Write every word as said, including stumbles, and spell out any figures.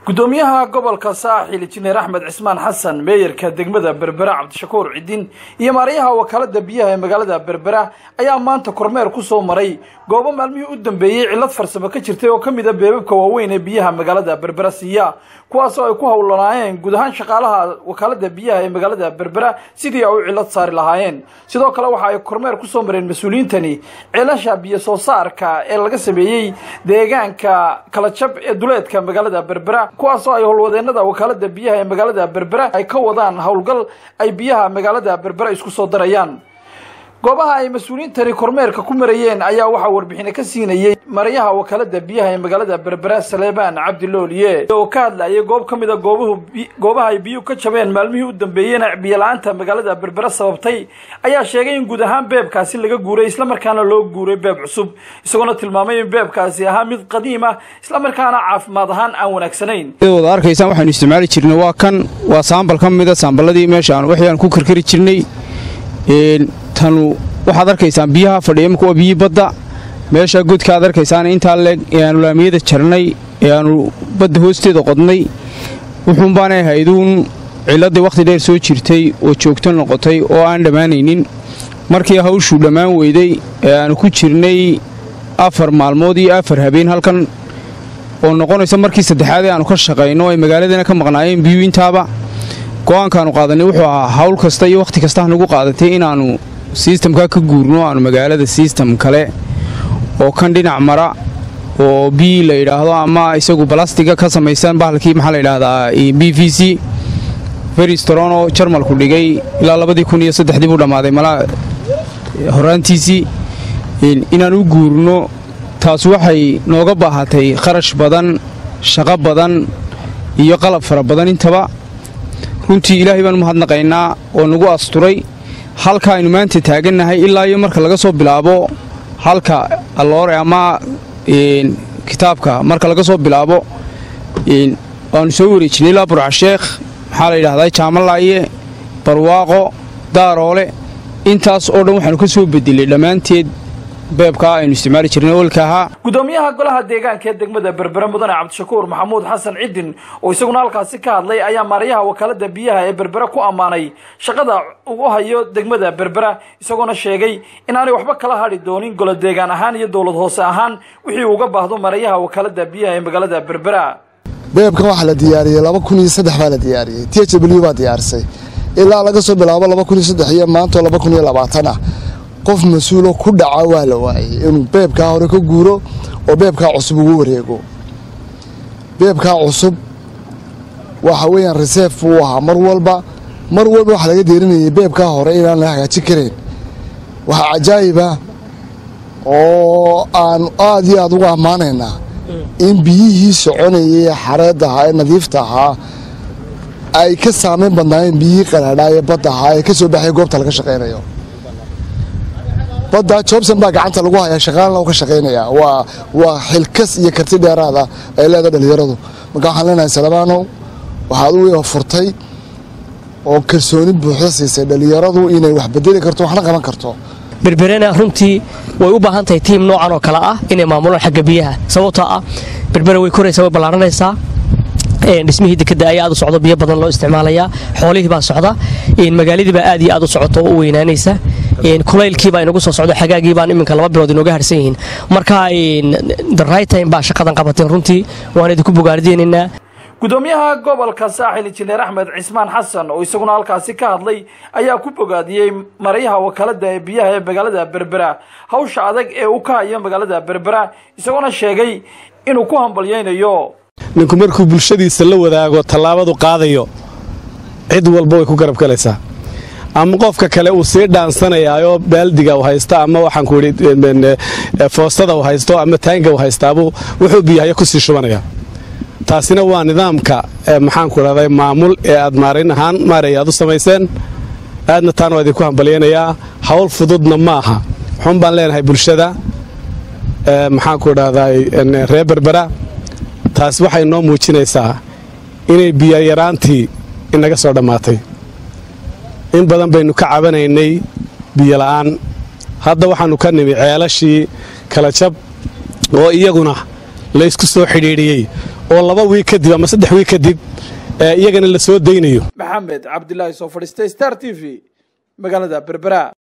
gudoomiyaha gobolka saaxil injineer Axmed Cismaan Xasan meeyarka degmada Berbera Cabdishakuur Cidin iyo maariyaha wakaalada biyaha ee magaalada Berbera ayaa maanta kormeer ku soo maray goobo maalmihii u dambeeyay cilad farsamo ka jirtay oo kamid ah beebabka waaweyn ee biyaha magaalada Berbera siiya kuwaas oo ay ku hawlanaayeen guud ahaan shaqaalaha wakaalada biyaha ee magaalada Berbera sidii ay cilad saari lahaayeen sidoo kale waxa ay kormeer ku soo mareen mas'uuliyiintani ciilasha biyo soo saarka ee laga sameeyay deegaanka kala jab ee duleedka magaalada Berbera kuwaas oo ay howlwadeenada wakaalada biyaha ee magaalada Berbera ay ka wadaan howlgal ay biyaha magaalada Berbera isku soo darayaan goobaha ay mas'uuliyiintani kormeerka ku marayeen ayaa waxa warbixin ka siinayay maariyaha wakaalada biyaha ee magaalada Berbera Saleebaan Cabdilooliye oo ka hadlayay goob kamid ah goobaha goobaha ay biyo ka jabeen maalmihii u dambeeyayna biyo la'aanta magaalada Berbera sababtay ayaa sheegay in guud ahaan beebkaasi laga guuray isla markaana loo guuray beeb cusub isagoo tilmaamay in beebkaasi ahaa mid qadiim ah isla markaana caafimaad ahaan aan wanaagsanayn wada arkaysaan waxaan isticmaali jirnay waa kan waa saambal kamid ah saambaladii meesha aan waxaan ku karkari jirnay een tanu waxaad arkaysaan biyaha fadhiya markuu biyo badda meesha gudka aad arkaysaan inta leeg ee aanu laamiyada jarnay ee aanu badda hoosteeda qodnay wuxuu baanay hayduun ciladii waqti dheer soo jirtay oo joogto noqotay oo aan dhamaanaynin markii hawshu dhamaan weyday ee aanu ku jirnay afar maalmood iyo afar habeen halkan oo noqonaysa markii saddexaad ee aanu ka shaqeyno ay magaaladana ka maqnaayeen biyo intaaba go'aankaanu qaadanay wuxuu ahaa hawl kasta iyo waqti kasta nagu qaadatay inaanu systemka ka guurno aanu magaalada system kale oo kan dhinac mara oo biyo la yiraahdo ama isagu plastiga ka samaysan bahalkii maxaa la yiraahdaa B V C very strong oo Jarmalku dhigay ilaa laba kun iyo saddex dib u dhamaaday mala horaantiisi inaanu guurno taas waxay nooga baahatay kharash badan shaqo badan iyo qalab fara badan intaba runtii ilaahay baan mahadnaqaynaa oo nagu asturay halka aynu maanta taaganahay ilaa iyo marka laga soo bilaabo halka alloore ama een kitaabka marka laga soo bilaabo een aan soo wareejinay la Burca Sheekh waxa la yiraahdaa Jaamalaaye barwaaqo daaroole intaas oo dhan waxaanu ka soo bedelay dhamaanteed beebka aynu isticmaali jirnay olkaha gudoomiyaha golaha deegaanka ee degmada Berbera mudane Cabdishakuur Maxamuud Xasan Cidin oo isaguna halkaasi ka hadlay ayaa maariyaha wakaalada biyaha ee Berbera ku amaanay shaqada uu hayo degmada Berbera isagoo sheegay in aanay waxba kala hadhi doonin golaha deegaan ahaan iyo dawlad hoose ahaan wixii uu uga baahdo maariyaha wakaalada biyaha ee magaalada Berbera beebka waxa la diyaariyay laba kun iyo saddex baa la diyaariyay T H W baa diyaarsay ilaa laga soo bilaabo laba kun iyo saddex iyo maanta laba kun iyo labaatan ah qof mas'uul ku dhaca waa la waayay inuu beebka hore ka guuro oo beebka cusub ugu wareego beebka cusub waxa weeyaan reserve uu ahaa mar walba mar walba waxa laga deerinayay beebka hore inaan la hagaajin karin waxa ajaayib ah oo aan aad iyo aad ugu amaanaynaa in biyihii soconayay xareedaha ee nadiifta ahaa ay ka saameyn badnaayeen biyihii qalaadhaaya badda ahaa ee ka soo baxay goobta laga shaqeynayo badda Jobson baa gacanta lagu hayaa shaqaalaha oo ka shaqeynaya waa waa xilkas iyo karti dheeraad ah ay leedahay dhalinyaradu marka waxaan leenahay Salaamaano waxaad u furtay oo kalsooni buuxda siisay dhalinyaradu inay wax bedeli karto waxna qaban karto Berberena runtii way u baahan tahay team noocan oo kala ah inay maamulaan xagga biyaha sababtoo ah Berbera way koraysaa way balaaranaysaa een dhismihii dekada ayaa aad u socdo biyo badan loo isticmaalaya xoolihii baa socda in magaaladii baa aad iyo aad u socoto oo weynaanaysa in kuleylkii baa inagu soo socdo xagaagii baan iminka laba bilood inooga harsan yihiin marka in the right time baa shaqadan qabatay runtii waan idinku bogaardeeninaa gudoomiyaha gobolka saaxil injineer Axmed Cismaan Xasan oo isaguna halkaasi ka hadlay ayaa ku bogaadiyay maariyaha wakaalada biyaha ee magaalada Berbera hawsha adag ee uu ka hayo magaalada Berbera isagoo sheegay inuu ku hambalyeeyo ninku markuu bulshadiisa la wadaago talaabadu qaadayo cid walba way ku garab galaysaa ama qofka kale uu sii dhaansanayo baaldiga uu haysto ama waxaan ku yiri foostada uu haysto ama taanga uu haystaabo wuxuu biyaha ku sii shubanaya taasina waa nidaamka maxaan ku raday maamul ee aad maarin ahaan maareeyadu sameeyeen aadna taan wadi ku hambalyeynaya hawl fududna maaha xun baan leenahay bulshada maxaan ku raday reer Berbera taas waxay noo muujinaysaa inay biyo yaraantii inaga soo dhamaatay in badan baynu ka cabanaynay biyo la'aan hadda waxaanu ka nimi ceelashii kala jab oo iyaguna la isku soo xidhiidhiyay oo laba wiig kadib ama saddex wiig kadib iyagana la soo daynayo. maxamed cabdilaahi soo fadhiistay Star T V magaalada Berbera.